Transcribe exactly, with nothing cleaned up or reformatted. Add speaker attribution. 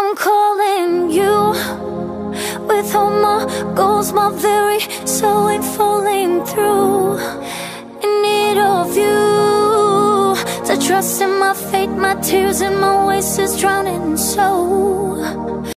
Speaker 1: I'm calling you with all my goals, my very soul ain't falling through. In need of you to trust in my fate, my tears and my wastes drowning so.